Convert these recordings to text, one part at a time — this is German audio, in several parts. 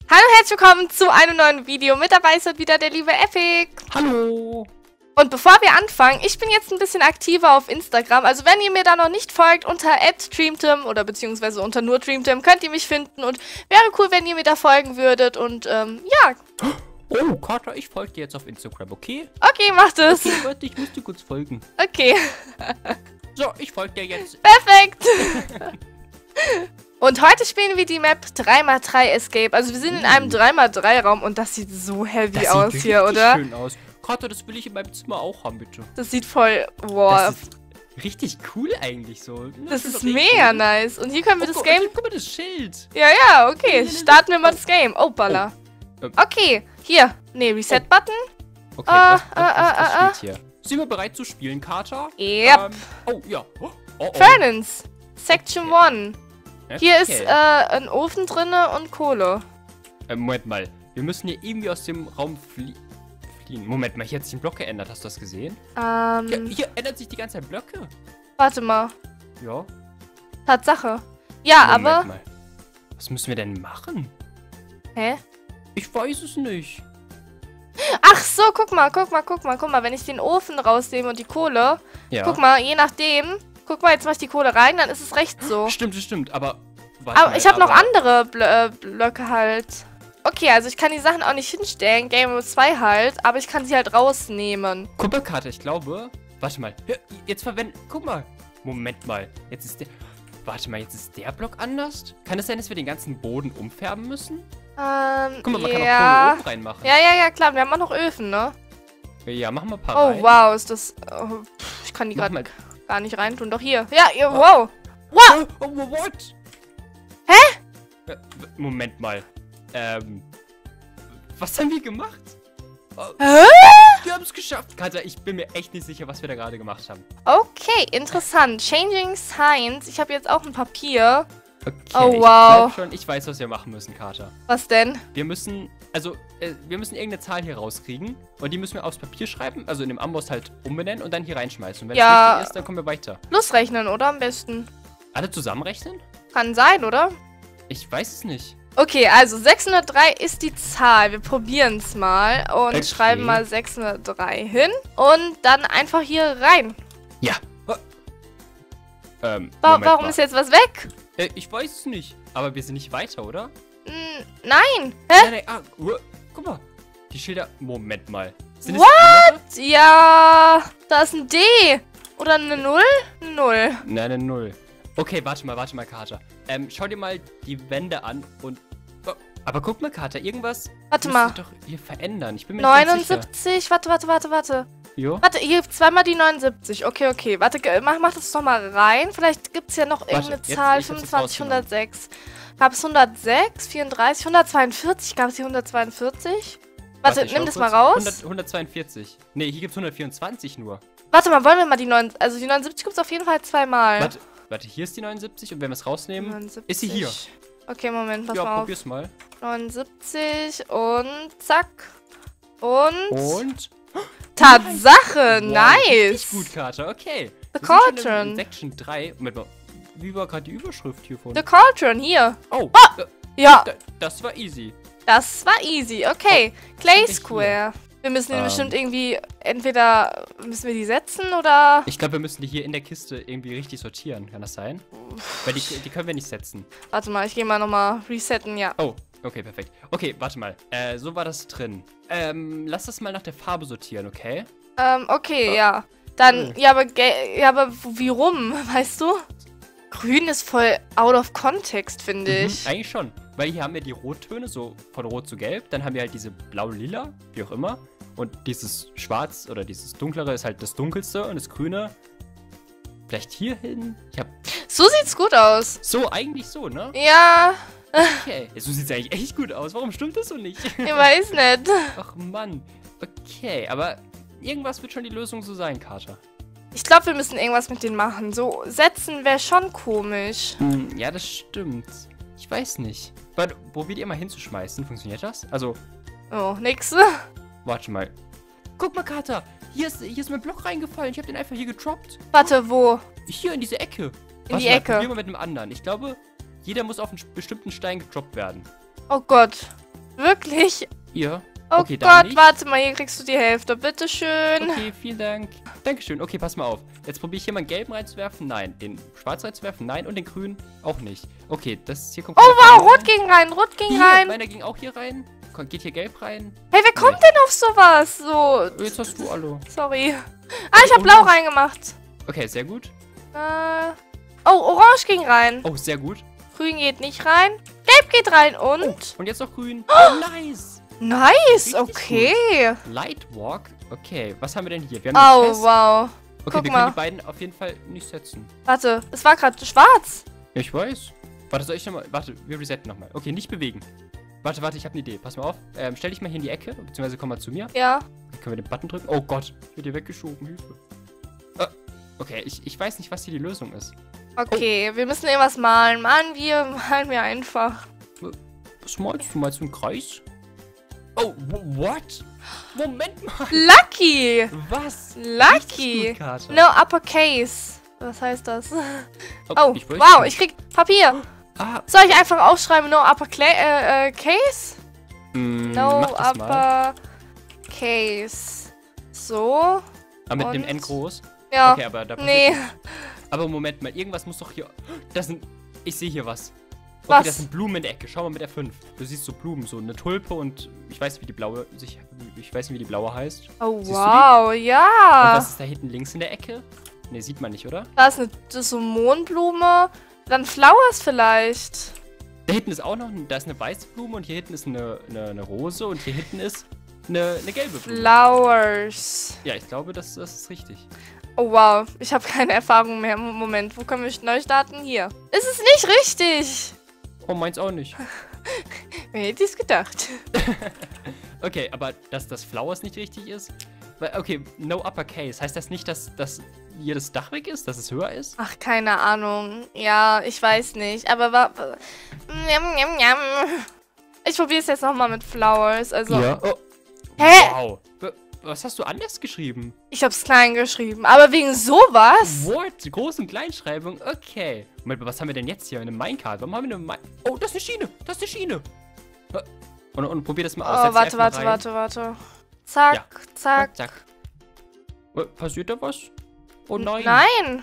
Hallo, herzlich willkommen zu einem neuen Video. Mit dabei ist wieder der liebe Epic. Hallo. Und bevor wir anfangen, ich bin jetzt ein bisschen aktiver auf Instagram. Also wenn ihr mir da noch nicht folgt, unter @dreamtim oder beziehungsweise unter nur Dreamtim könnt ihr mich finden. Und wäre cool, wenn ihr mir da folgen würdet. Und ja. Oh, Carter, ich folge dir jetzt auf Instagram, okay? Okay, macht es. Okay, warte, ich muss dir kurz folgen. Okay. So, ich folge dir jetzt. Perfekt. Und heute spielen wir die Map 3x3 Escape. Also wir sind in einem 3x3 Raum und das sieht so heavy aus hier, oder? Das sieht schön aus. Carter, das will ich in meinem Zimmer auch haben, bitte. Das sieht voll, wow. Das ist richtig cool eigentlich so. Das ist mega nice. Und hier können wir das Game... Guck mal, das Schild. Ja, okay. Starten wir mal das Game. Oh, Baller. Okay, hier. Ne, Reset-Button. Okay, was steht hier? Sind wir bereit zu spielen, Carter? Yep. Oh, ja. Oh. Furnace. Section 1. Okay. Hier ist ein Ofen drinne und Kohle. Moment mal. Wir müssen hier irgendwie aus dem Raum fliehen. Moment mal, hier hat sich ein Block geändert. Hast du das gesehen? Hier ändert sich die ganze Zeit Blöcke. Warte mal. Ja. Tatsache. Ja, Moment aber... mal. Was müssen wir denn machen? Hä? Ich weiß es nicht. Ach so, guck mal. Wenn ich den Ofen rausnehme und die Kohle... Ja. Guck mal, je nachdem... Guck mal, jetzt mach ich die Kohle rein, dann ist es recht so. Stimmt. Aber... Warte Aber mal, ich habe noch andere Blöcke halt. Okay, also ich kann die Sachen auch nicht hinstellen. Game Mode 2 halt. Aber ich kann sie halt rausnehmen. Kupferkarte, ich glaube... Warte mal. Jetzt verwenden... Guck mal. Moment mal. Jetzt ist der... Warte mal, jetzt ist der Block anders? Kann es sein, dass wir den ganzen Boden umfärben müssen? Guck mal, man kann auch Kohle oben reinmachen. Ja, klar. Wir haben auch noch Öfen, ne? Ja, machen wir ein paar Oh, rein. wow, ist das... Oh, ich kann die gerade gar nicht reintun. Doch hier. Ja, wow. Wow. What? Hä? Moment mal. Was haben wir gemacht? Hä? Wir haben es geschafft. Katja, ich bin mir echt nicht sicher, was wir da gerade gemacht haben. Okay, interessant. Changing Signs. Ich habe jetzt auch ein Papier. Okay, Oh, wow. ich weiß, was wir machen müssen, Carter. Was denn? Wir müssen irgendeine Zahl hier rauskriegen und die müssen wir aufs Papier schreiben, also in dem Amboss halt umbenennen und dann hier reinschmeißen. Und wenn es richtig ist, dann kommen wir weiter. Plus rechnen, oder? Am besten. Alle zusammenrechnen? Kann sein, oder? Ich weiß es nicht. Okay, also 603 ist die Zahl. Wir probieren es mal und Okay. schreiben mal 603 hin und dann einfach hier rein. Ja. Warum ist jetzt was weg? Ich weiß es nicht. Aber wir sind nicht weiter, oder? Nein. Hä? Nein. Guck mal. Die Schilder... Moment mal. Sind es What? Ja, da ist ein D. Oder eine 0? Eine 0. Nein, eine 0. Okay, warte mal, Carter. Schau dir mal die Wände an und... Oh, aber guck mal, Carter, irgendwas... Warte mal. Doch hier verändern. Ich bin mir nicht ganz sicher. 79. Warte. Jo? Warte, hier zweimal die 79. Okay. Warte, mach das doch mal rein. Vielleicht gibt es ja noch irgendeine Zahl. ich hab's jetzt 25, 106. Gab es 106, 34, 142? Gab es hier 142? Warte, nimm das mal raus. 142. Nee, hier gibt's 124 nur. Warte mal, wollen wir mal die 9... Also die 79 gibt es auf jeden Fall zweimal. Warte, hier ist die 79 und wenn wir es rausnehmen, 79. ist sie hier. Okay, Moment, pass Ja, mal auf. probier's mal. 79 und zack. Und... Und... Tatsache, Wow, nice. richtig gut, Carter, okay. The Wir sind schon Cauldron. in Section 3. Moment mal, wie war gerade die Überschrift hier von? The Cauldron, hier. Oh, Ja, das war easy. das war easy. Okay, Clay ich Square. Wir müssen den bestimmt irgendwie, entweder müssen wir die setzen oder... Ich glaube, wir müssen die hier in der Kiste irgendwie richtig sortieren. Kann das sein? Weil die können wir nicht setzen. Warte mal, ich gehe mal nochmal resetten, ja. Oh, okay, perfekt. Okay, warte mal. So war das drin. Lass das mal nach der Farbe sortieren, okay? Okay, ja. Dann, ja, aber wie rum, weißt du? Grün ist voll out of context, finde ich. Eigentlich schon. Weil hier haben wir die Rottöne, so von Rot zu Gelb. Dann haben wir halt diese blau-lila, wie auch immer. Und dieses Schwarz oder dieses Dunklere ist halt das Dunkelste. Und das Grüne vielleicht hier hin. So sieht's gut aus. So, eigentlich so, ne? Ja, Okay. So sieht's eigentlich echt gut aus. Warum stimmt das so nicht? ich weiß nicht. Ach Mann. Okay, aber irgendwas wird schon die Lösung so sein, Carter. Ich glaube, wir müssen irgendwas mit denen machen. So setzen wäre schon komisch. Ja, das stimmt. Ich weiß nicht. Warte, probiert ihr mal hinzuschmeißen. Funktioniert das? Also, Oh, nix. warte mal. Guck mal, Carter. Hier ist mein Block reingefallen. Ich habe den einfach hier getroppt. Warte, wo? Hier in diese Ecke. In die Ecke. Probieren wir mit dem anderen. Ich glaube, jeder muss auf einen bestimmten Stein getroppt werden. Oh Gott. Wirklich? Hier. Oh Okay, dann Gott, nicht. warte mal, hier kriegst du die Hälfte. Bitteschön. Okay, vielen Dank. Dankeschön. Okay, pass mal auf. Jetzt probiere ich hier mal einen gelben reinzuwerfen. Nein. Den schwarzen reinzuwerfen. Nein. Und den grünen auch nicht. Okay, das hier kommt... Oh wow, rot ging rein, rot ging hier, rein. meiner ging auch hier rein. Geht hier gelb rein. Hey, wer kommt denn auf sowas? So. Jetzt hast du alle. Sorry. Ah, ich habe blau reingemacht. Okay, sehr gut. Oh, orange ging rein. Oh, sehr gut. Grün geht nicht rein. Gelb geht rein und... Oh, und jetzt noch grün. Oh, nice. Nice, Richtig okay. Lightwalk. Okay, was haben wir denn hier? Wir haben Oh, eine Chest. wow. Okay, Guck wir mal. können die beiden auf jeden Fall nicht setzen. Warte, es war gerade schwarz. Ich weiß. Warte, soll ich nochmal... Warte, wir resetten nochmal. Okay, nicht bewegen. Warte, ich habe eine Idee. Pass mal auf. Stell dich mal hier in die Ecke, beziehungsweise komm mal zu mir. Ja. Dann können wir den Button drücken. Oh Gott, ich werde hier weggeschoben. Hilfe. Okay, ich weiß nicht, was hier die Lösung ist. Okay, wir müssen irgendwas malen. Malen wir einfach. Was malst du? Malst du einen Kreis? Oh, what? Moment mal. Lucky. Was? Lucky. Richtig gut, Kater. No uppercase. Was heißt das? Oh, ich weiß wow, nicht. ich krieg Papier. Ah, Soll ich einfach aufschreiben, no uppercase? No mach das mal. uppercase. So. Aber mit dem und- N groß? Ja. Okay, aber da passiert Nee. nichts. Aber Moment mal, irgendwas muss doch hier... Das sind... Ich sehe hier was. Okay, Was? das sind Blumen in der Ecke. Schau mal mit F5. Du siehst so Blumen, so eine Tulpe und... Ich weiß nicht, wie die blaue... Ich weiß nicht, wie die blaue heißt. Oh, Siehst du die? wow, Und ja. was ist da hinten links in der Ecke? Ne, sieht man nicht, oder? Das ist so Mohnblume. Dann Flowers vielleicht. Da hinten ist auch noch... Da ist eine weiße Blume und hier hinten ist eine Rose und hier hinten ist eine gelbe Blume. Flowers. Ja, ich glaube, das ist richtig. Oh, wow. Ich habe keine Erfahrung mehr. Moment, wo können wir neu starten? Hier. Ist es nicht richtig? Oh, meins auch nicht. Wer hätte es gedacht? Okay, aber dass das Flowers nicht richtig ist? Weil, okay, no uppercase. Heißt das nicht, dass hier das Dach weg ist? Dass es höher ist? Ach, keine Ahnung. Ja, ich weiß nicht. Aber Njam, njam, njam. Ich probiere es jetzt nochmal mit Flowers. Also. Ja. Oh. Hä? Wow. Was hast du anders geschrieben? Ich hab's klein geschrieben. Aber wegen sowas? What? Groß- und Kleinschreibung? Okay. Moment, was haben wir denn jetzt hier? Eine Minecart. Warum haben wir eine Oh, das ist eine Schiene. Das ist eine Schiene. Und probier das mal aus. Oh, Setz warte. erst mal rein. Zack, Ja. zack. Zack. Passiert da was? Oh nein. Nein.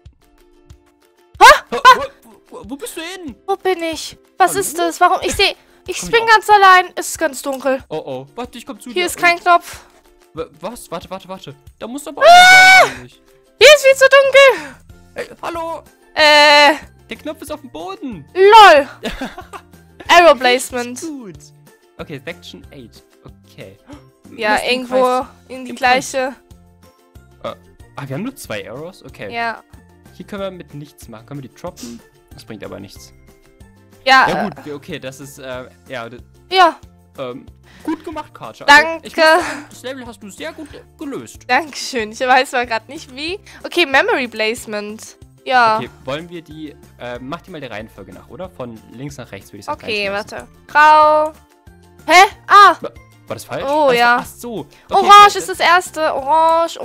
Wo bist du hin? Wo bin ich? Was Hallo? ist das? Warum? Ich sehe. Ich Komm bin ich ganz allein. Es ist ganz dunkel. Oh, oh. Warte, ich komm zu dir. Hier ist kein Knopf. Was? Warte. Da muss aber einer sein, eigentlich. Hier ist viel zu dunkel. Ey, hallo. Äh, Der Knopf ist auf dem Boden. lol. Arrow Placement. Gut. Okay, Section 8. Okay. Ja, Lass den irgendwo Kreis in die im gleiche. wir haben nur 2 Arrows? Okay. Ja. Hier können wir mit nichts machen. Können wir die droppen? Das bringt aber nichts. Ja, Ja gut, okay, das ist, ja, ja. gut gemacht, Karcher. Danke. Ich muss sagen, das Level hast du sehr gut gelöst. Dankeschön. Ich weiß mal gerade nicht wie. Okay, Memory Placement. Ja. Okay, wollen wir die, mach die mal der Reihenfolge nach, oder? Von links nach rechts, würde ich sagen. Okay, warte. Grau. Hä? Ah, War das falsch? Oh, ja. Ach so. Okay, Orange ist das erste. Orange.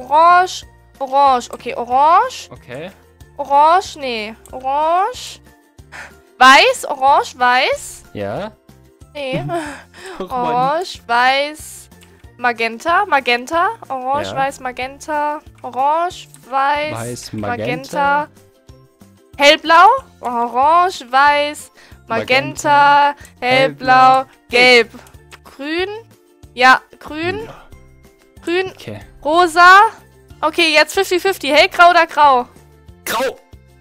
Okay, orange. Okay. Orange, nee. Orange. Weiß, orange, weiß. Ja. Nee. Oh, Mann. Orange, weiß, Magenta. Orange, Ja. weiß, Magenta. Orange, weiß, Weiß, Magenta. Hellblau. Orange, weiß, Magenta. Hellblau, gelb. Grün. Ja, grün. Grün. Okay. Rosa. Okay, jetzt 50-50. Hellgrau oder grau? Grau.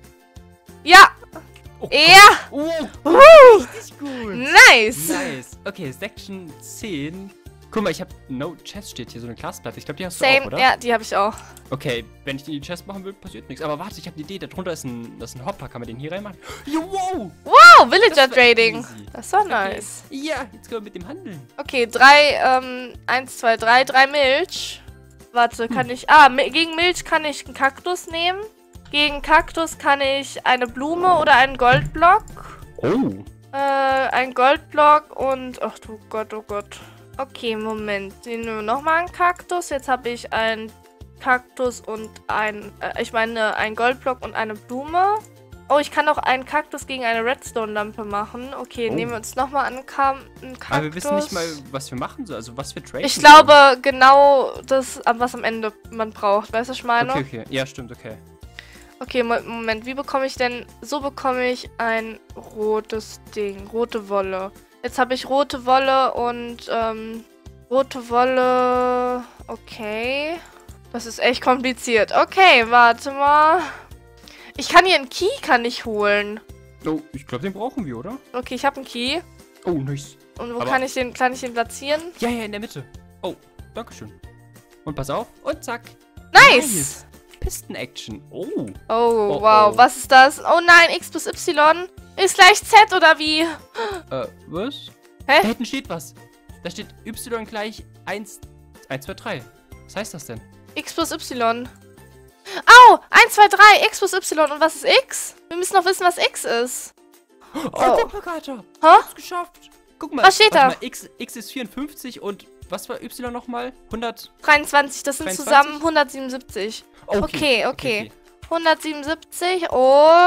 Ja. Oh, Ja. richtig gut. Nice. Nice. Okay, Section 10. Guck mal, ich habe No Chest steht hier, so eine Glasplatte. Ich glaube, die hast du auch, Same. oder? Ja, die habe ich auch. Okay, wenn ich die in die Chest machen will, passiert nichts. Aber warte, ich habe eine Idee. Darunter ist ein Hopper. Kann man den hier reinmachen? Jo, wow. Wow, Villager Das war Trading. easy. Das ist doch Okay. nice. Ja, jetzt können wir mit dem handeln. Okay, 1, 2, 3 Milch. Warte, kann ich... gegen Milch kann ich einen Kaktus nehmen. Gegen Kaktus kann ich eine Blume oder einen Goldblock. Oh. Ein Goldblock und... Ach du Gott, oh Gott. Okay, Moment. Nehmen wir nochmal einen Kaktus. Jetzt habe ich einen Kaktus und ein... ein Goldblock und eine Blume. Oh, ich kann auch einen Kaktus gegen eine Redstone-Lampe machen. Okay, nehmen wir uns nochmal einen Kaktus. Aber wir wissen nicht mal, was wir machen sollen. Also was wir traden. Ich glaube, genau das, was am Ende man braucht. Weißt du, was ich meine? Okay. Ja, stimmt, okay. Okay, Moment. Wie bekomme ich denn... So bekomme ich ein rotes Ding. Rote Wolle. Jetzt habe ich rote Wolle und, rote Wolle... Okay. Das ist echt kompliziert. Okay, warte mal. Ich kann hier einen Key holen. Oh, ich glaube, den brauchen wir, oder? Okay, ich habe einen Key. Oh, nice. Und wo kann ich den platzieren? Ja, in der Mitte. Oh, dankeschön. Und pass auf. Und zack. Nice. Pisten-Action. Oh. Oh, wow. Was ist das? Oh nein, X plus Y ist gleich Z, oder wie? Was? Hä? Da hinten steht was. Da steht Y gleich 1, 2, 3. Was heißt das denn? X plus Y. Au! 1, 2, 3, X plus Y. Und was ist X? Wir müssen noch wissen, was X ist. Oh, guck mal, Carter. Hä? Geschafft. Guck mal. Was steht da? Mal, X ist 54 und was war Y nochmal? 123, das sind 23? zusammen 177. Okay. 177 und...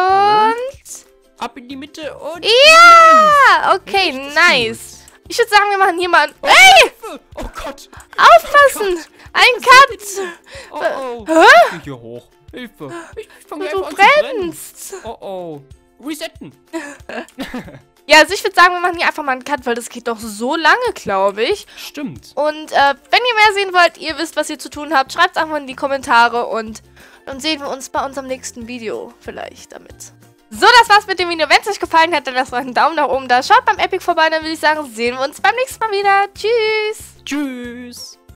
Ab in die Mitte und... Ja! Okay, nice. Ich würde sagen, wir machen hier mal... Ey! Oh Gott! Aufpassen! Ein Cut! Oh. Hä? Ich geh hier hoch. Hilfe. Ich fange Du einfach an zu brennen. brennst! Oh. Resetten. Ja, also ich würde sagen, wir machen hier einfach mal einen Cut, weil das geht doch so lange, glaube ich. Stimmt. Und wenn ihr mehr sehen wollt, ihr wisst, was ihr zu tun habt, schreibt es einfach in die Kommentare und dann sehen wir uns bei unserem nächsten Video vielleicht damit. So, das war's mit dem Video. Wenn es euch gefallen hat, dann lasst einen Daumen nach oben da. Schaut beim Epic vorbei, dann würde ich sagen, sehen wir uns beim nächsten Mal wieder. Tschüss! Tschüss!